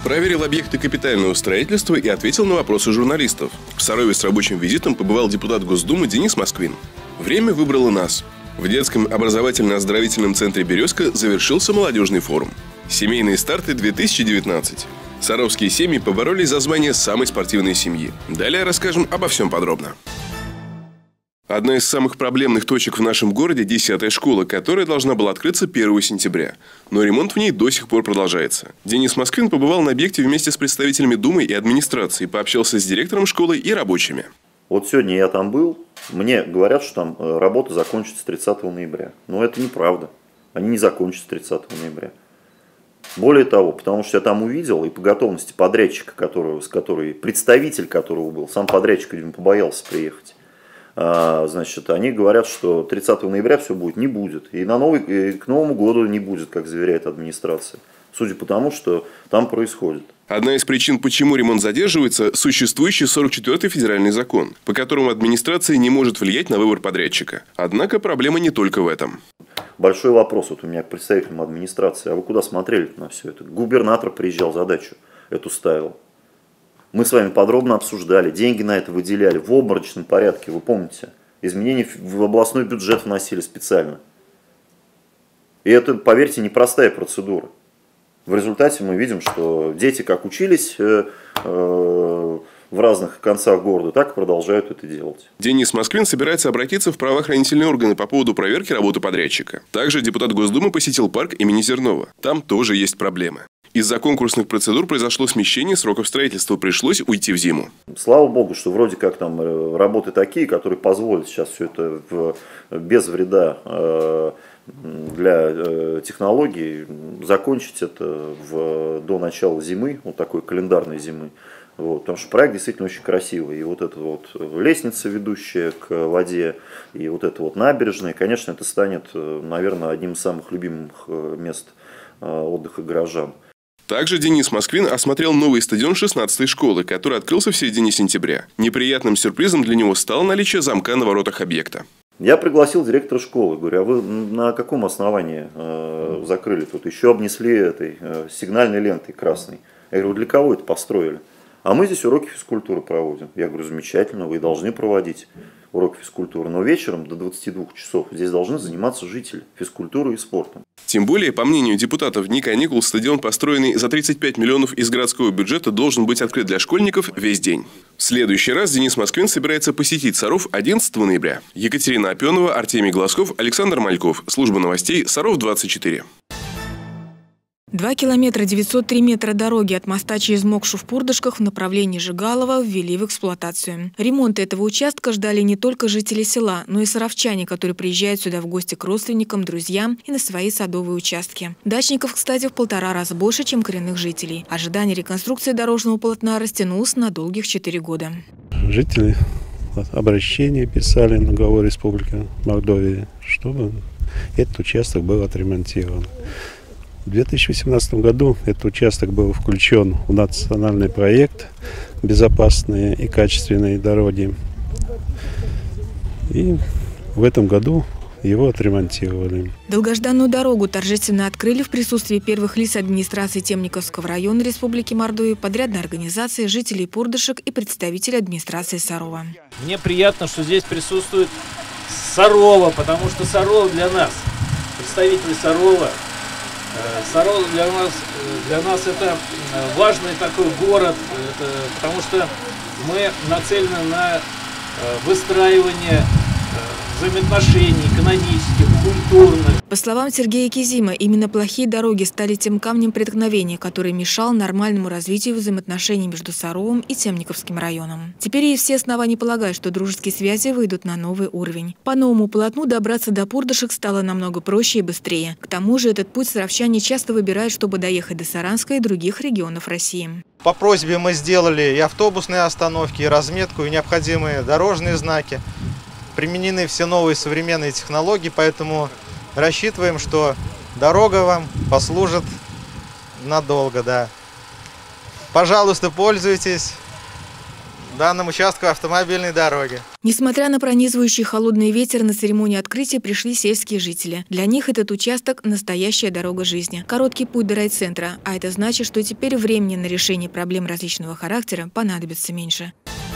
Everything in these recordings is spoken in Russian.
проверил объекты капитального строительства и ответил на вопросы журналистов. В Сарове с рабочим визитом побывал депутат Госдумы Денис Москвин. Время выбрало нас. В детском образовательно-оздоровительном центре «Березка» завершился молодежный форум. Семейные старты 2019. Саровские семьи поборолись за звание самой спортивной семьи. Далее расскажем обо всем подробно. Одна из самых проблемных точек в нашем городе – 10-я школа, которая должна была открыться 1 сентября. Но ремонт в ней до сих пор продолжается. Денис Москвин побывал на объекте вместе с представителями Думы и администрации, пообщался с директором школы и рабочими. Вот сегодня я там был, мне говорят, что там работа закончится 30 ноября. Но это неправда. Они не закончатся 30 ноября. Более того, потому что я там увидел, и по готовности подрядчика, представитель которого был, сам подрядчик, видимо, побоялся приехать. Значит, они говорят, что 30 ноября все будет, не будет. И к Новому году не будет, как заверяет администрация. Судя по тому, что там происходит. Одна из причин, почему ремонт задерживается, существующий 44-й федеральный закон, по которому администрация не может влиять на выбор подрядчика. Однако проблема не только в этом. Большой вопрос вот у меня к представителям администрации. А вы куда смотрели на все это? Губернатор приезжал, задачу эту ставил. Мы с вами подробно обсуждали, деньги на это выделяли в обморочном порядке, вы помните? Изменения в областной бюджет вносили специально. И это, поверьте, непростая процедура. В результате мы видим, что дети как учились в разных концах города, так и продолжают это делать. Денис Москвин собирается обратиться в правоохранительные органы по поводу проверки работы подрядчика. Также депутат Госдумы посетил парк имени Зернова. Там тоже есть проблемы. Из-за конкурсных процедур произошло смещение сроков строительства, пришлось уйти в зиму. Слава богу, что вроде как там работы такие, которые позволят сейчас все это без вреда для технологий закончить это до начала зимы, вот такой календарной зимы. Вот, потому что проект действительно очень красивый. И вот эта вот лестница, ведущая к воде, и вот эта вот набережная, конечно, это станет, наверное, одним из самых любимых мест отдыха горожан. Также Денис Москвин осмотрел новый стадион 16-й школы, который открылся в середине сентября. Неприятным сюрпризом для него стало наличие замка на воротах объекта. Я пригласил директора школы, говорю, а вы на каком основании закрыли тут? Еще обнесли этой сигнальной лентой красной. Я говорю, для кого это построили? А мы здесь уроки физкультуры проводим. Я говорю, замечательно, вы должны проводить уроки физкультуры. Но вечером до 22 часов здесь должны заниматься жители физкультурой и спортом. Тем более, по мнению депутатов, в дни каникул стадион, построенный за 35 миллионов из городского бюджета, должен быть открыт для школьников весь день. В следующий раз Денис Москвин собирается посетить Саров 11 ноября. Екатерина Опенова, Артемий Глазков, Александр Мальков. Служба новостей Саров 24. 2 километра 903 метра дороги от моста через Мокшу в Пурдышках в направлении Жигалова ввели в эксплуатацию. Ремонт этого участка ждали не только жители села, но и саровчане, которые приезжают сюда в гости к родственникам, друзьям и на свои садовые участки. Дачников, кстати, в 1,5 раза больше, чем коренных жителей. Ожидание реконструкции дорожного полотна растянулось на долгих 4 года. Жители обращения писали на главу Республики Мордовии, чтобы этот участок был отремонтирован. В 2018 году этот участок был включен в национальный проект «Безопасные и качественные дороги». И в этом году его отремонтировали. Долгожданную дорогу торжественно открыли в присутствии первых лиц администрации Темниковского района Республики Мордовия, подрядной организации, жителей Пурдышек и представителей администрации Сарова. Мне приятно, что здесь присутствует Сарова, потому что Саров для нас, представители Сарова, Саров для нас это важный такой город, потому что мы нацелены на выстраивание взаимоотношений экономических, культурных. По словам Сергея Кизима, именно плохие дороги стали тем камнем преткновения, который мешал нормальному развитию взаимоотношений между Саровым и Темниковским районом. Теперь есть все основания полагать, что дружеские связи выйдут на новый уровень. По новому полотну добраться до Пурдышек стало намного проще и быстрее. К тому же этот путь саровчане часто выбирают, чтобы доехать до Саранска и других регионов России. По просьбе мы сделали и автобусные остановки, и разметку, и необходимые дорожные знаки. Применены все новые современные технологии, поэтому рассчитываем, что дорога вам послужит надолго, да. Пожалуйста, пользуйтесь. данном участку автомобильной дороги. Несмотря на пронизывающий холодный ветер, на церемонию открытия пришли сельские жители. Для них этот участок – настоящая дорога жизни. Короткий путь до райцентра, а это значит, что теперь времени на решение проблем различного характера понадобится меньше.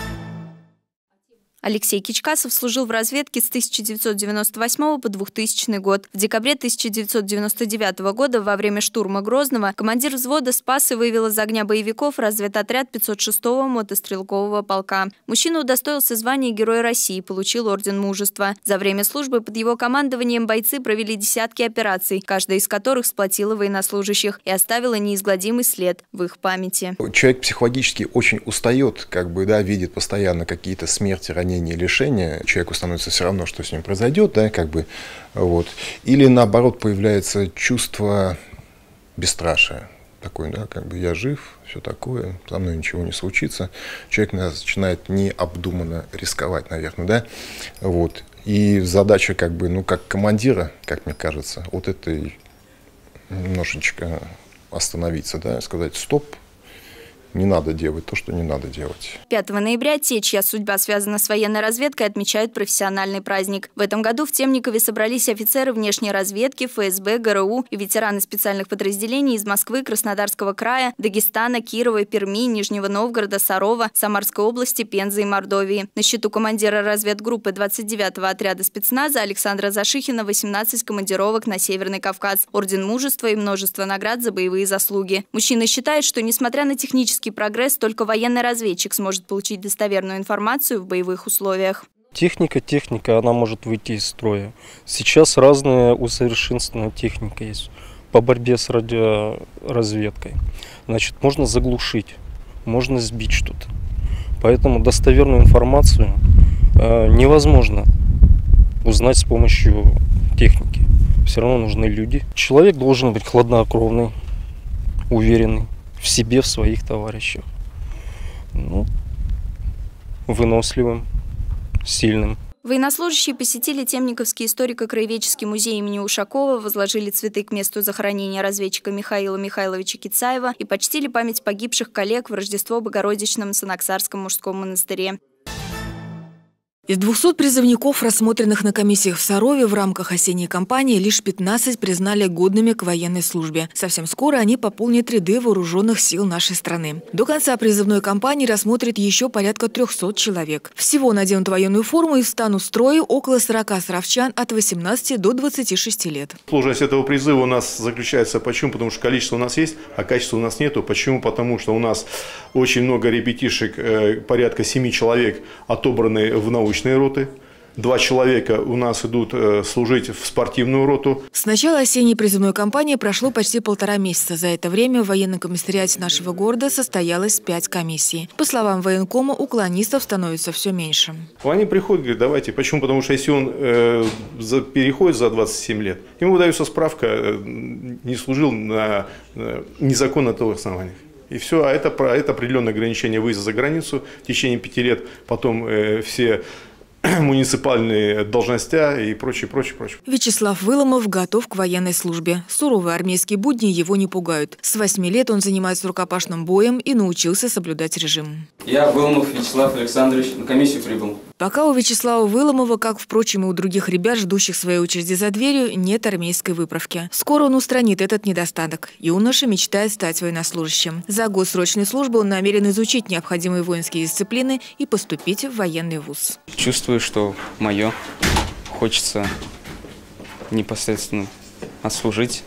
Алексей Кичкасов служил в разведке с 1998 по 2000 год. В декабре 1999 года во время штурма Грозного командир взвода спас и вывел из огня боевиков разведотряд 506-го мотострелкового полка. Мужчина удостоился звания Героя России и получил орден Мужества. За время службы под его командованием бойцы провели десятки операций, каждая из которых сплотила военнослужащих и оставила неизгладимый след в их памяти. Человек психологически очень устает, видит постоянно какие-то смерти, ранения, лишения, человеку становится все равно, что с ним произойдет, Или наоборот появляется чувство бесстрашия. Такой, я жив, все такое, со мной ничего не случится. Человек начинает необдуманно рисковать, наверное, И задача, как командира, как мне кажется, это немножечко остановиться, сказать стоп. Не надо делать то, что не надо делать. 5 ноября те, чья судьба связана с военной разведкой, отмечают профессиональный праздник. В этом году в Темникове собрались офицеры внешней разведки, ФСБ, ГРУ и ветераны специальных подразделений из Москвы, Краснодарского края, Дагестана, Кирова, Перми, Нижнего Новгорода, Сарова, Самарской области, Пензы и Мордовии. На счету командира разведгруппы 29-го отряда спецназа Александра Зашихина 18 командировок на Северный Кавказ, орден Мужества и множество наград за боевые заслуги. Мужчина считает, что несмотря на технический прогресс, только военный разведчик сможет получить достоверную информацию в боевых условиях. Техника, она может выйти из строя. Сейчас разная усовершенствованная техника есть по борьбе с радиоразведкой. Можно заглушить, можно сбить что-то. Поэтому достоверную информацию невозможно узнать с помощью техники. Все равно нужны люди. Человек должен быть хладнокровный, уверенный в себе, в своих товарищах. Выносливым, сильным. Военнослужащие посетили Темниковский историко-краеведческий музей имени Ушакова, возложили цветы к месту захоронения разведчика Михаила Михайловича Кицаева и почтили память погибших коллег в Рождество Богородичном Санаксарском мужском монастыре. Из 200 призывников, рассмотренных на комиссиях в Сарове в рамках осенней кампании, лишь 15 признали годными к военной службе. Совсем скоро они пополнят ряды вооруженных сил нашей страны. До конца призывной кампании рассмотрят еще порядка 300 человек. Всего наденут военную форму и встанут в строй около 40 саровчан от 18 до 26 лет. Сложность этого призыва у нас заключается почему? Потому что количество у нас есть, а качества у нас нету. Почему? Потому что у нас очень много ребятишек, порядка 7 человек отобраны в научные роты. 2 человека у нас идут служить в спортивную роту. С начала осенней призывной кампании прошло почти 1,5 месяца. За это время в военном комиссариате нашего города состоялось 5 комиссий. По словам военкома, уклонистов становится все меньше. Они приходят, говорят, давайте. Почему? Потому что если он переходит за 27 лет, ему выдается справка, не служил на незаконных основаниях. И все, а это определенное ограничение выезда за границу в течение 5 лет, потом все муниципальные должностя и прочее. Вячеслав Выломов готов к военной службе. Суровые армейские будни его не пугают. С 8 лет он занимается рукопашным боем и научился соблюдать режим. Я Выломов Вячеслав Александрович, на комиссию прибыл. Пока у Вячеслава Выломова, как, впрочем, и у других ребят, ждущих своей очереди за дверью, нет армейской выправки. Скоро он устранит этот недостаток. Юноша мечтает стать военнослужащим. За год срочной службы он намерен изучить необходимые воинские дисциплины и поступить в военный вуз. Чувствую, что мое. Хочется непосредственно отслужить.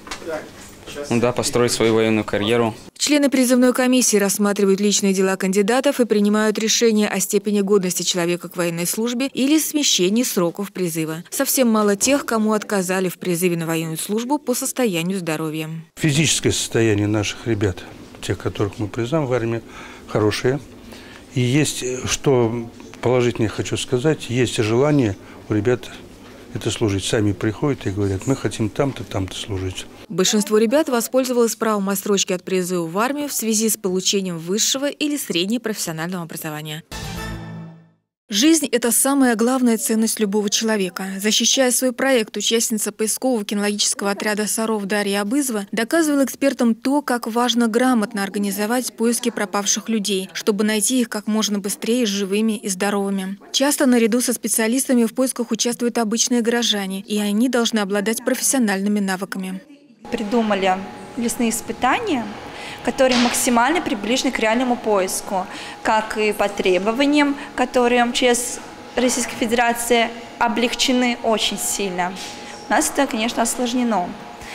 Построить свою военную карьеру. Члены призывной комиссии рассматривают личные дела кандидатов и принимают решение о степени годности человека к военной службе или смещении сроков призыва. Совсем мало тех, кому отказали в призыве на военную службу по состоянию здоровья. Физическое состояние наших ребят, тех, которых мы призываем в армии, хорошее. И есть, что положительное хочу сказать, есть желание у ребят это служить. Сами приходят и говорят, мы хотим там-то, там-то служить. Большинство ребят воспользовалось правом отсрочки от призыва в армию в связи с получением высшего или среднего профессионального образования. Жизнь – это самая главная ценность любого человека. Защищая свой проект, участница поискового кинологического отряда «Саров» Дарья Абызова доказывала экспертам то, как важно грамотно организовать поиски пропавших людей, чтобы найти их как можно быстрее живыми и здоровыми. Часто наряду со специалистами в поисках участвуют обычные горожане, и они должны обладать профессиональными навыками. Придумали лесные испытания, которые максимально приближены к реальному поиску, как и по требованиям, которые МЧС Российской Федерации облегчены очень сильно. У нас это, конечно, осложнено.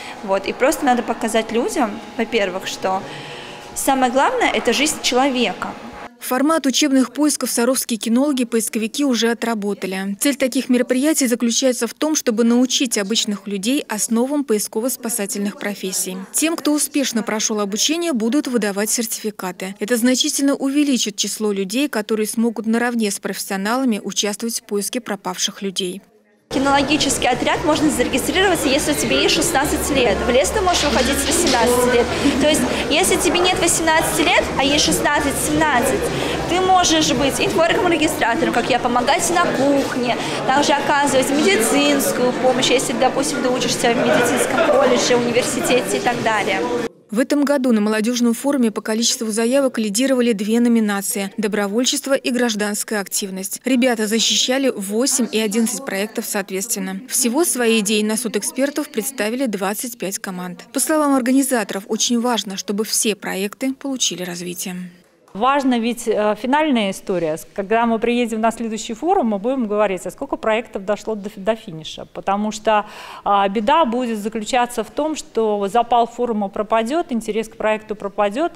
И просто надо показать людям, во-первых, что самое главное – это жизнь человека. Формат учебных поисков саровские кинологи-поисковики уже отработали. Цель таких мероприятий заключается в том, чтобы научить обычных людей основам поисково-спасательных профессий. Тем, кто успешно прошел обучение, будут выдавать сертификаты. Это значительно увеличит число людей, которые смогут наравне с профессионалами участвовать в поиске пропавших людей. Кинологический отряд можно зарегистрироваться, если у тебя есть 16 лет. В лес ты можешь выходить с 18 лет. То есть, если тебе нет 18 лет, а есть 16-17, ты можешь быть информрегистратором, как я, помогать на кухне, также оказывать медицинскую помощь, если, допустим, ты учишься в медицинском колледже, университете и так далее. В этом году на молодежном форуме по количеству заявок лидировали 2 номинации – добровольчество и гражданская активность. Ребята защищали 8 и 11 проектов соответственно. Всего свои идеи на суд экспертов представили 25 команд. По словам организаторов, очень важно, чтобы все проекты получили развитие. Важно ведь финальная история. Когда мы приедем на следующий форум, мы будем говорить, а сколько проектов дошло до финиша. Потому что беда будет заключаться в том, что запал форума пропадет, интерес к проекту пропадет,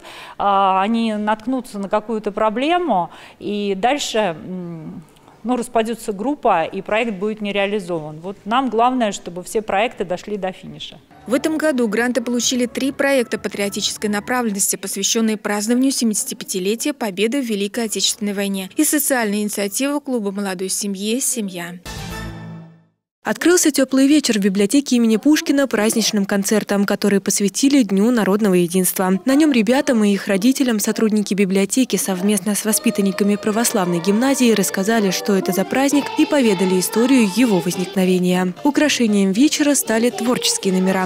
они наткнутся на какую-то проблему, и дальше распадется группа, и проект будет не реализован. Нам главное, чтобы все проекты дошли до финиша. В этом году гранты получили 3 проекта патриотической направленности, посвященные празднованию 75-летия Победы в Великой Отечественной войне, и социальная инициатива клуба молодой семьи «Семья». Открылся теплый вечер в библиотеке имени Пушкина праздничным концертом, который посвятили Дню народного единства. На нем ребятам и их родителям сотрудники библиотеки совместно с воспитанниками православной гимназии рассказали, что это за праздник, и поведали историю его возникновения. Украшением вечера стали творческие номера.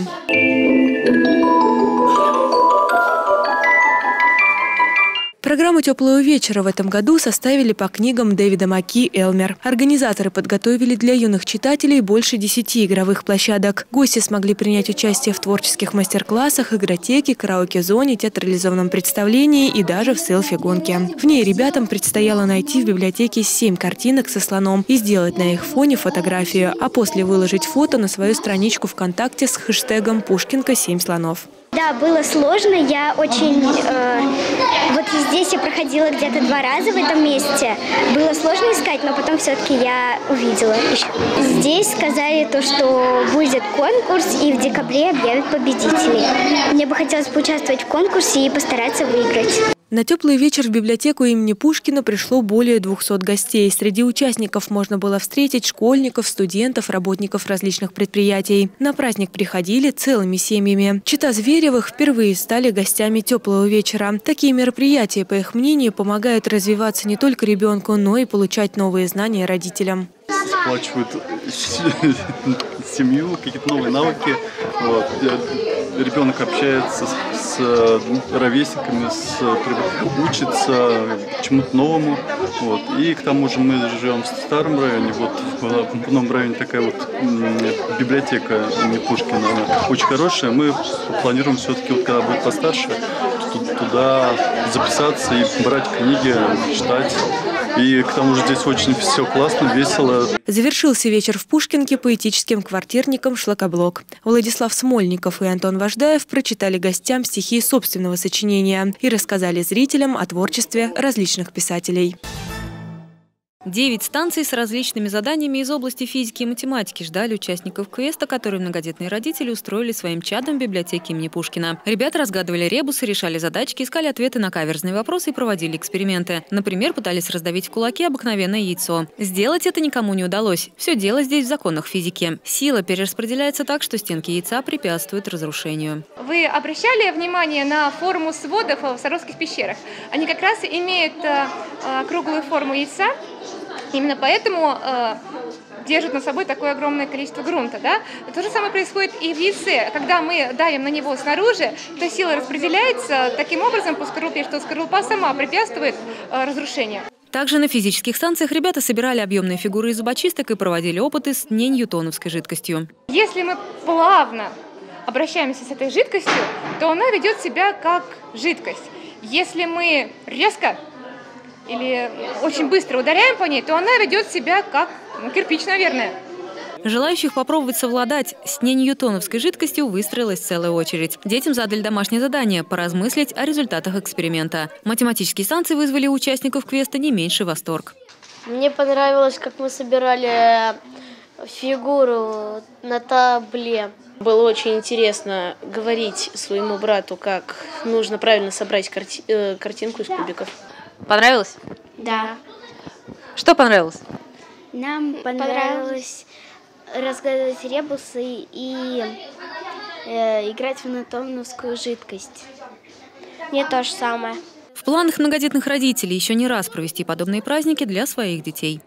Программу «Теплого вечера» в этом году составили по книгам Дэвида Маки «Элмер». Организаторы подготовили для юных читателей больше 10 игровых площадок. Гости смогли принять участие в творческих мастер-классах, игротеке, караоке-зоне, театрализованном представлении и даже в селфи-гонке. В ней ребятам предстояло найти в библиотеке 7 картинок со слоном и сделать на их фоне фотографию, а после выложить фото на свою страничку ВКонтакте с хэштегом «Пушкинка 7 слонов». Да, было сложно. Я очень... здесь я проходила где-то 2 раза в этом месте. Было сложно искать, но потом все-таки я увидела еще. Здесь сказали то, что будет конкурс, и в декабре объявят победителей. Мне бы хотелось поучаствовать в конкурсе и постараться выиграть. На теплый вечер в библиотеку имени Пушкина пришло более 200 гостей. Среди участников можно было встретить школьников, студентов, работников различных предприятий. На праздник приходили целыми семьями. Чита Зверевых впервые стали гостями теплого вечера. Такие мероприятия, по их мнению, помогают развиваться не только ребенку, но и получать новые знания родителям. Сплачивают семью, какие-то новые навыки. Ребенок общается с ровесниками, учится чему-то новому. И к тому же мы живем в старом районе. В новом районе такая библиотека имени Пушкина, она очень хорошая. Мы планируем все-таки, когда будет постарше, туда записаться и брать книги, читать. И к тому же здесь очень все классно, весело. Завершился вечер в Пушкинке поэтическим квартирником «Шлакоблок». Владислав Смольников и Антон Вождаев прочитали гостям стихи собственного сочинения и рассказали зрителям о творчестве различных писателей. 9 станций с различными заданиями из области физики и математики ждали участников квеста, который многодетные родители устроили своим чадом в библиотеке имени Пушкина. Ребята разгадывали ребусы, решали задачки, искали ответы на каверзные вопросы и проводили эксперименты. Например, пытались раздавить в кулаки обыкновенное яйцо. Сделать это никому не удалось. Все дело здесь в законах физики. Сила перераспределяется так, что стенки яйца препятствуют разрушению. Вы обращали внимание на форму сводов в Саровских пещерах? Они как раз имеют круглую форму яйца. Именно поэтому держат над собой такое огромное количество грунта. Да? То же самое происходит и в яйце. Когда мы давим на него снаружи, то сила распределяется таким образом по скорлупе, что скорлупа сама препятствует разрушению. Также на физических станциях ребята собирали объемные фигуры из зубочисток и проводили опыты с неньютоновской жидкостью. Если мы плавно обращаемся с этой жидкостью, то она ведет себя как жидкость. Если мы резко или очень быстро ударяем по ней, то она ведет себя как кирпич, наверное. Желающих попробовать совладать с неньютоновской жидкостью выстроилась целая очередь. Детям задали домашнее задание – поразмыслить о результатах эксперимента. Математические станции вызвали у участников квеста не меньший восторг. Мне понравилось, как мы собирали фигуру на табле. Было очень интересно говорить своему брату, как нужно правильно собрать картинку из кубиков. Понравилось? Да. Что понравилось? Нам понравилось разгадывать ребусы и играть в ньютоновскую жидкость. Мне то же самое. В планах многодетных родителей еще не раз провести подобные праздники для своих детей.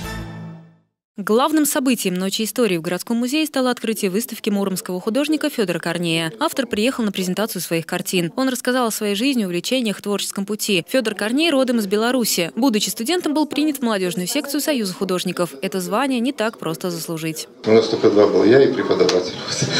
Главным событием Ночи истории в городском музее стало открытие выставки муромского художника Федора Корнея. Автор приехал на презентацию своих картин. Он рассказал о своей жизни и увлечениях в творческом пути. Федор Корней родом из Беларуси. Будучи студентом, был принят в молодежную секцию Союза художников. Это звание не так просто заслужить. У нас только два было, я и преподаватель.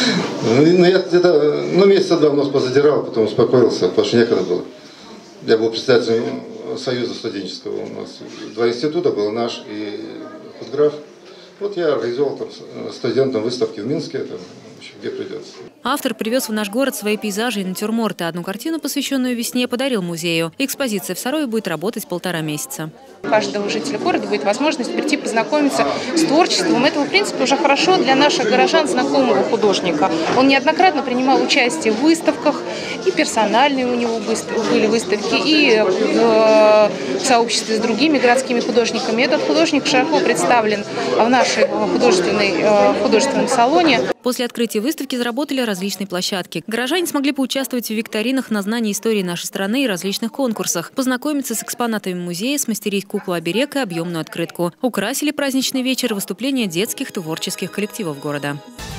Я где-то месяца два нос позадирал, потом успокоился, потому что некогда было. Я был председателем Союза студенческого. У нас два института было, наш и худграф. Вот я организовал там студентам выставки в Минске, там, где придется. Автор привез в наш город свои пейзажи и натюрморты. Одну картину, посвященную весне, подарил музею. Экспозиция в Сарове будет работать 1,5 месяца. У каждого жителя города будет возможность прийти познакомиться с творчеством. Это, в принципе, уже хорошо для наших горожан знакомого художника. Он неоднократно принимал участие в выставках, и персональные у него были выставки, и в сообществе с другими городскими художниками. Этот художник широко представлен в нашем художественном салоне. После открытия выставки заработали различные площадки. Горожане смогли поучаствовать в викторинах на знание истории нашей страны и различных конкурсах, познакомиться с экспонатами музея, смастерить куклу-оберег и объемную открытку. Украсили праздничный вечер выступления детских творческих коллективов города.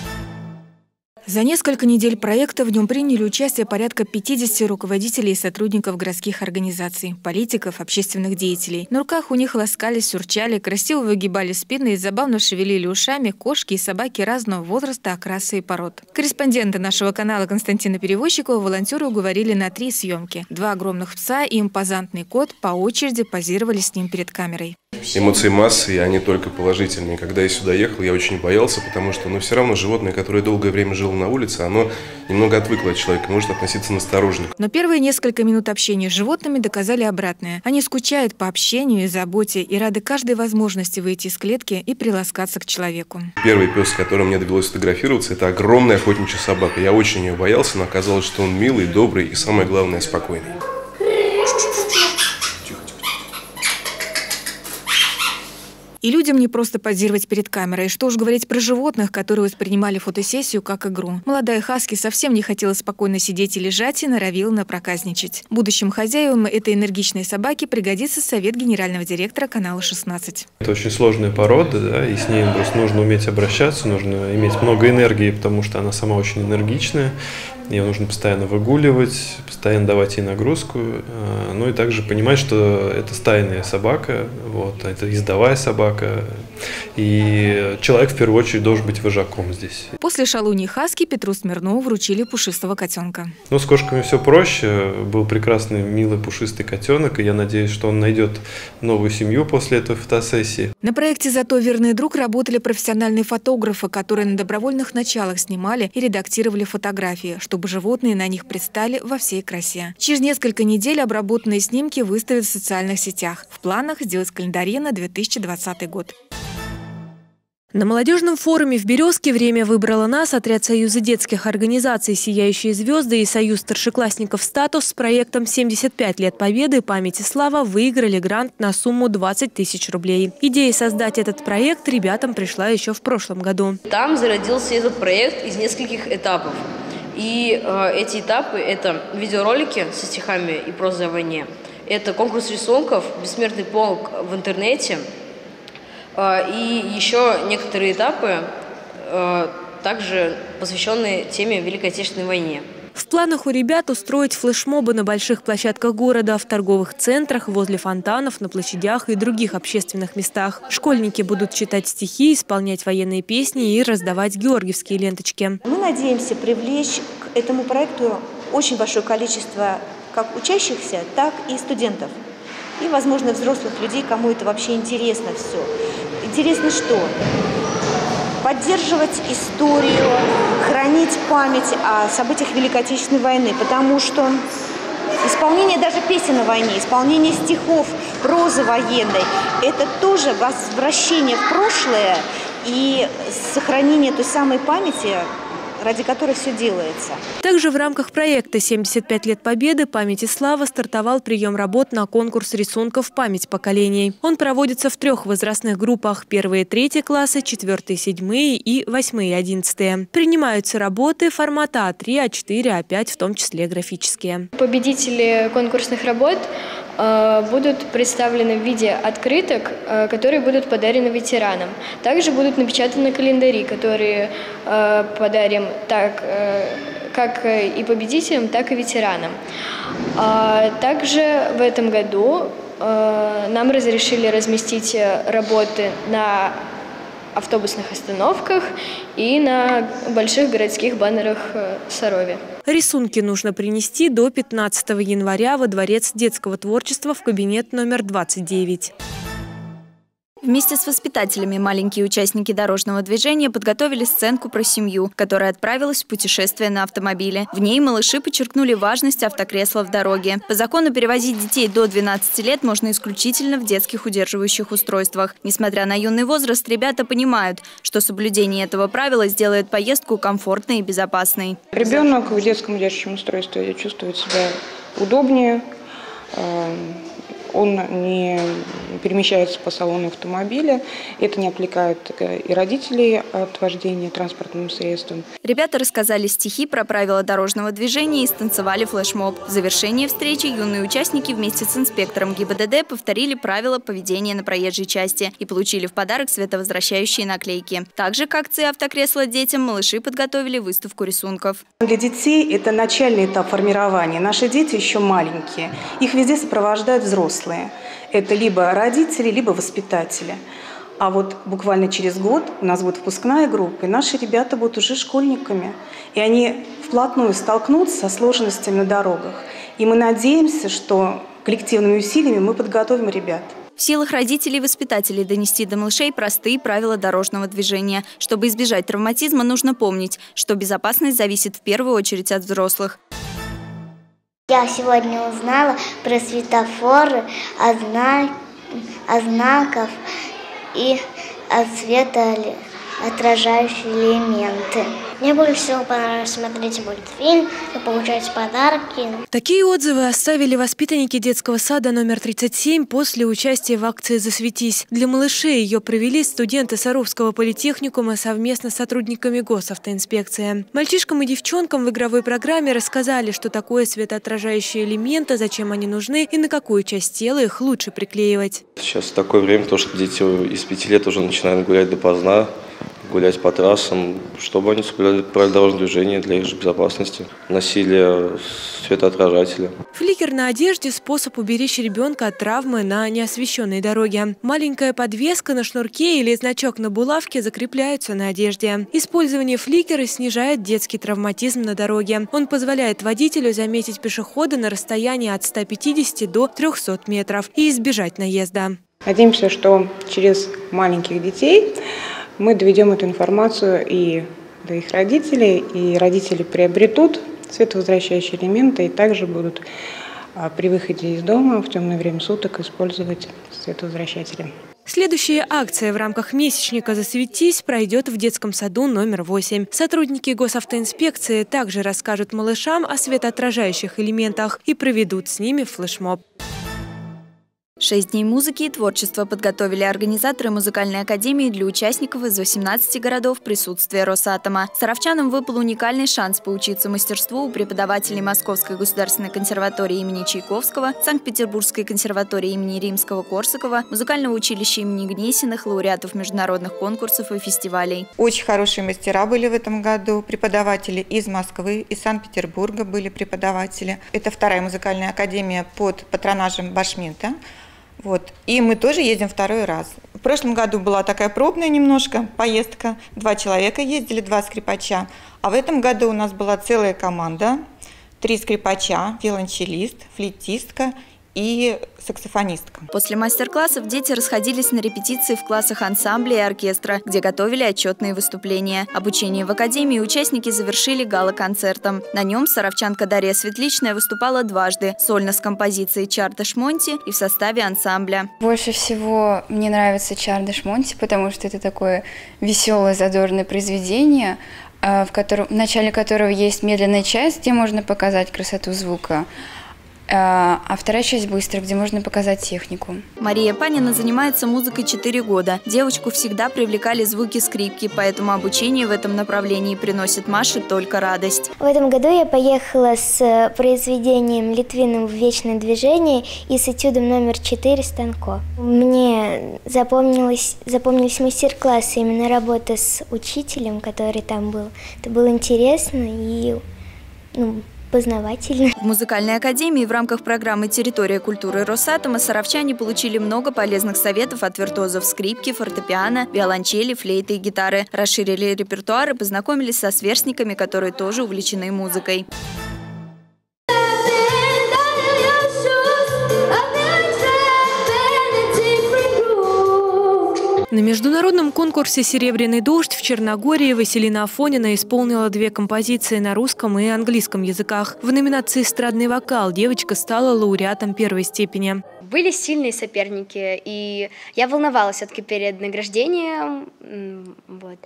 За несколько недель проекта в нем приняли участие порядка 50 руководителей и сотрудников городских организаций, политиков, общественных деятелей. На руках у них ласкались, сурчали, красиво выгибали спины и забавно шевелили ушами кошки и собаки разного возраста, окраса и пород. Корреспонденты нашего канала Константина Перевозчикова волонтеры уговорили на 3 съемки. 2 огромных пса и импозантный кот по очереди позировали с ним перед камерой. Эмоции массы, и они только положительные. Когда я сюда ехал, я очень боялся, потому что все равно животное, которое долгое время жило на улице, оно немного отвыкло от человека, может относиться настороженно. Но первые несколько минут общения с животными доказали обратное. Они скучают по общению и заботе и рады каждой возможности выйти из клетки и приласкаться к человеку. Первый пес, с которым мне довелось фотографироваться, это огромная охотничья собака. Я очень ее боялся, но оказалось, что он милый, добрый и, самое главное, спокойный. И людям не просто позировать перед камерой. Что уж говорить про животных, которые воспринимали фотосессию как игру. Молодая хаски совсем не хотела спокойно сидеть и лежать и норовила напроказничать. Будущим хозяевам этой энергичной собаки пригодится совет генерального директора канала 16. Это очень сложная порода, да, и с ней просто нужно уметь обращаться, нужно иметь много энергии, потому что она сама очень энергичная. Ее нужно постоянно выгуливать, постоянно давать ей нагрузку, ну и также понимать, что это стайная собака, вот, это ездовая собака, и человек в первую очередь должен быть вожаком здесь. После шалуньи хаски Петру Смирнову вручили пушистого котенка. Ну, с кошками все проще, был прекрасный, милый, пушистый котенок, и я надеюсь, что он найдет новую семью после этой фотосессии. На проекте «Зато верный друг» работали профессиональные фотографы, которые на добровольных началах снимали и редактировали фотографии, чтобы животные на них предстали во всей красе. Через несколько недель обработанные снимки выставят в социальных сетях. В планах сделать календарь на 2020 год. На молодежном форуме в Березке «Время выбрало нас» отряд Союза детских организаций «Сияющие звезды» и Союз старшеклассников «Статус» с проектом «75 лет Победы. Память и слава» выиграли грант на сумму 20 тысяч рублей. Идея создать этот проект ребятам пришла еще в прошлом году. Там зародился этот проект из нескольких этапов. И эти этапы – это видеоролики со стихами и прозой о войне, это конкурс рисунков, бессмертный полк в интернете, И еще некоторые этапы, также посвященные теме Великой Отечественной войне. В планах у ребят устроить флешмобы на больших площадках города, в торговых центрах, возле фонтанов, на площадях и других общественных местах. Школьники будут читать стихи, исполнять военные песни и раздавать георгиевские ленточки. Мы надеемся привлечь к этому проекту очень большое количество как учащихся, так и студентов. И, возможно, взрослых людей, кому это вообще интересно все. Интересно что? Поддерживать историю, хранить память о событиях Великой Отечественной войны, потому что исполнение даже песен о войне, исполнение стихов, прозы военной – это тоже возвращение в прошлое и сохранение той самой памяти, ради которой все делается. Также в рамках проекта «75 лет Победы. Память и слава» стартовал прием работ на конкурс рисунков «Память поколений». Он проводится в 3 возрастных группах – 1-3 классы, 4-7 и 8-11. Принимаются работы формата А3, А4, А5, в том числе графические. Победители конкурсных работ будут представлены в виде открыток, которые будут подарены ветеранам. Также будут напечатаны календари, которые подарим как и победителям, так и ветеранам. Также в этом году нам разрешили разместить работы на автобусных остановках и на больших городских баннерах в Сарове. Рисунки нужно принести до 15 января во Дворец детского творчества в кабинет номер 29. Вместе с воспитателями маленькие участники дорожного движения подготовили сценку про семью, которая отправилась в путешествие на автомобиле. В ней малыши подчеркнули важность автокресла в дороге. По закону перевозить детей до 12 лет можно исключительно в детских удерживающих устройствах. Несмотря на юный возраст, ребята понимают, что соблюдение этого правила сделает поездку комфортной и безопасной. Ребенок в детском удерживающем устройстве чувствует себя удобнее. Он не перемещается по салону автомобиля. Это не отвлекает и родителей от вождения транспортным средством. Ребята рассказали стихи про правила дорожного движения и станцевали флешмоб. В завершении встречи юные участники вместе с инспектором ГИБДД повторили правила поведения на проезжей части и получили в подарок световозвращающие наклейки. Также к акции «Автокресло детям» малыши подготовили выставку рисунков. Для детей это начальный этап формирования. Наши дети еще маленькие. Их везде сопровождают взрослые. Это либо родители, либо воспитатели. А вот буквально через год у нас будет выпускная группа, и наши ребята будут уже школьниками. И они вплотную столкнутся со сложностями на дорогах. И мы надеемся, что коллективными усилиями мы подготовим ребят. В силах родителей и воспитателей донести до малышей простые правила дорожного движения. Чтобы избежать травматизма, нужно помнить, что безопасность зависит в первую очередь от взрослых. Я сегодня узнала про светофоры, о знаков и о светоотражающие элементы. Мне больше всего понравилось смотреть мультфильм и получать подарки. Такие отзывы оставили воспитанники детского сада номер 37 после участия в акции «Засветись». Для малышей ее провели студенты Саровского политехникума совместно с сотрудниками госавтоинспекции. Мальчишкам и девчонкам в игровой программе рассказали, что такое светоотражающие элементы, зачем они нужны и на какую часть тела их лучше приклеивать. Сейчас такое время, то, что дети из 5 лет уже начинают гулять допоздна, гулять по трассам, чтобы они соблюдали правила дорожного движения для их же безопасности, носили светоотражатели. Фликер на одежде – способ уберечь ребенка от травмы на неосвещенной дороге. Маленькая подвеска на шнурке или значок на булавке закрепляются на одежде. Использование фликера снижает детский травматизм на дороге. Он позволяет водителю заметить пешехода на расстоянии от 150 до 300 метров и избежать наезда. Надеемся, что через маленьких детей мы доведем эту информацию и до их родителей, и родители приобретут световозвращающие элементы и также будут при выходе из дома в темное время суток использовать световозвращатели. Следующая акция в рамках месячника «Засветись» пройдет в детском саду номер 8. Сотрудники госавтоинспекции также расскажут малышам о светоотражающих элементах и проведут с ними флешмоб. 6 дней музыки и творчества подготовили организаторы музыкальной академии для участников из 18 городов в присутствии Росатома. Саровчанам выпал уникальный шанс поучиться мастерству у преподавателей Московской государственной консерватории имени Чайковского, Санкт-Петербургской консерватории имени Римского-Корсакова, музыкального училища имени Гнесиных, лауреатов международных конкурсов и фестивалей. Очень хорошие мастера были в этом году, преподаватели из Москвы, из Санкт-Петербурга были преподаватели. Это вторая музыкальная академия под патронажем Башмета. Вот. И мы тоже ездим второй раз. В прошлом году была такая пробная немножко поездка. 2 человека ездили, 2 скрипача. А в этом году у нас была целая команда. 3 скрипача, виолончелист, флейтистка и саксофонистка. После мастер-классов дети расходились на репетиции в классах ансамбля и оркестра, где готовили отчетные выступления. Обучение в академии участники завершили гала-концертом. На нем саровчанка Дарья Светличная выступала дважды – сольно с композицией «Чардаш Монти» и в составе ансамбля. Больше всего мне нравится «Чардаш Монти», потому что это такое веселое, задорное произведение, в начале которого есть медленная часть, где можно показать красоту звука. А вторая часть быстро, где можно показать технику. Мария Панина занимается музыкой 4 года. Девочку всегда привлекали звуки скрипки, поэтому обучение в этом направлении приносит Маше только радость. В этом году я поехала с произведением Литвиным в вечное движение и с этюдом номер 4 «Станко». Мне запомнились мастер-классы, именно работа с учителем, который там был. Это было интересно и познавательно. В музыкальной академии в рамках программы «Территория культуры Росатома» саровчане получили много полезных советов от виртуозов скрипки, фортепиано, виолончели, флейты и гитары. Расширили репертуар и познакомились со сверстниками, которые тоже увлечены музыкой. На международном конкурсе «Серебряный дождь» в Черногории Василина Афонина исполнила 2 композиции на русском и английском языках. В номинации «Эстрадный вокал» девочка стала лауреатом 1-й степени. Были сильные соперники, и я волновалась все-таки перед награждением. Вот.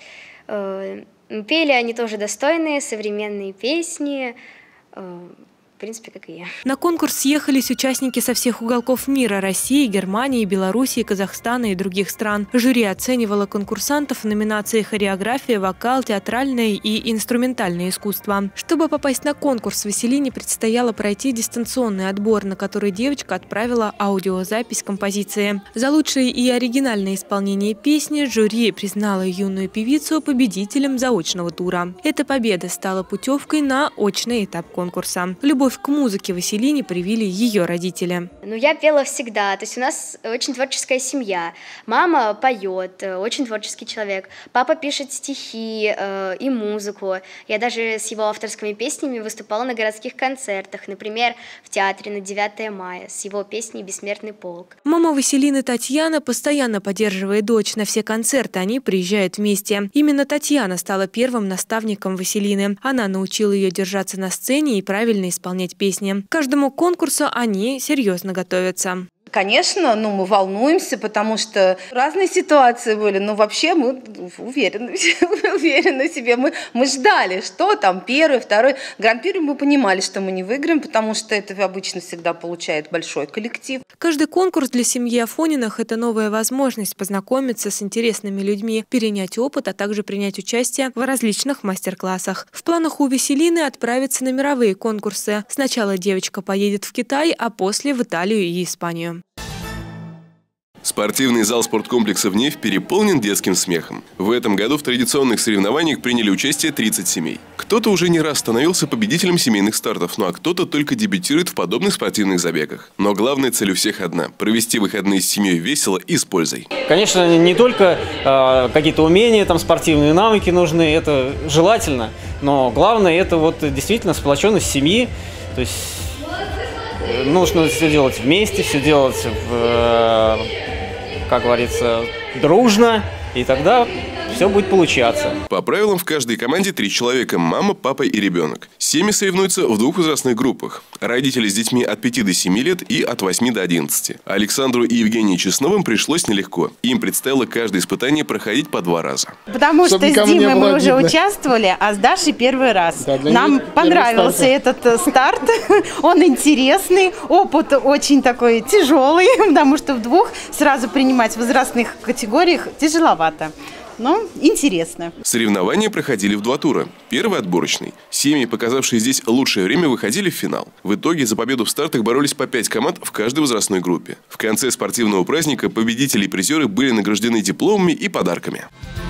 Пели они тоже достойные, современные песни. В принципе, как и я. На конкурс съехались участники со всех уголков мира – России, Германии, Белоруссии, Казахстана и других стран. Жюри оценивало конкурсантов в номинации «Хореография», «Вокал», «Театральное» и «Инструментальное искусство». Чтобы попасть на конкурс, Василине предстояло пройти дистанционный отбор, на который девочка отправила аудиозапись композиции. За лучшее и оригинальное исполнение песни жюри признало юную певицу победителем заочного тура. Эта победа стала путевкой на очный этап конкурса. Любовь к музыке Василине привили ее родители. Я пела всегда, то есть у нас очень творческая семья. Мама поет, очень творческий человек. Папа пишет стихи и музыку. Я даже с его авторскими песнями выступала на городских концертах, например, в театре на 9 мая с его песней «Бессмертный полк». Мама Василины Татьяна постоянно поддерживает дочь. На все концерты они приезжают вместе. Именно Татьяна стала первым наставником Василины. Она научила ее держаться на сцене и правильно исполнять песни. К каждому конкурсу они серьезно готовятся. Конечно, мы волнуемся, потому что разные ситуации были, но вообще мы уверены в себе. Мы ждали, что там 1-й, 2-й. Гран-при мы понимали, что мы не выиграем, потому что это обычно всегда получает большой коллектив. Каждый конкурс для семьи Афониных – это новая возможность познакомиться с интересными людьми, перенять опыт, а также принять участие в различных мастер-классах. В планах у Василины отправиться на мировые конкурсы. Сначала девочка поедет в Китай, а после в Италию и Испанию. Спортивный зал спорткомплекса «Вневь» переполнен детским смехом. В этом году в традиционных соревнованиях приняли участие 30 семей. Кто-то уже не раз становился победителем семейных стартов, а кто-то только дебютирует в подобных спортивных забегах. Но главная цель у всех одна – провести выходные с семьей весело и с пользой. Конечно, не только какие-то умения, спортивные навыки нужны, это желательно, но главное – это действительно сплоченность семьи, то есть нужно все делать вместе, все делать как говорится, дружно, и тогда все будет получаться. По правилам, в каждой команде 3 человека – мама, папа и ребенок. Семьи соревнуются в 2 возрастных группах. Родители с детьми от 5 до 7 лет и от 8 до 11. Александру и Евгении Чесновым пришлось нелегко. Им предстояло каждое испытание проходить по 2 раза. Потому что с Димой мы уже участвовали, а с Дашей первый раз. Нам понравился этот старт. Он интересный, опыт очень такой тяжелый, потому что в 2 сразу принимать в возрастных категориях тяжеловато. Но интересно. Соревнования проходили в 2 тура. Первый отборочный. Семьи, показавшие здесь лучшее время, выходили в финал. В итоге за победу в стартах боролись по 5 команд в каждой возрастной группе. В конце спортивного праздника победители и призеры были награждены дипломами и подарками.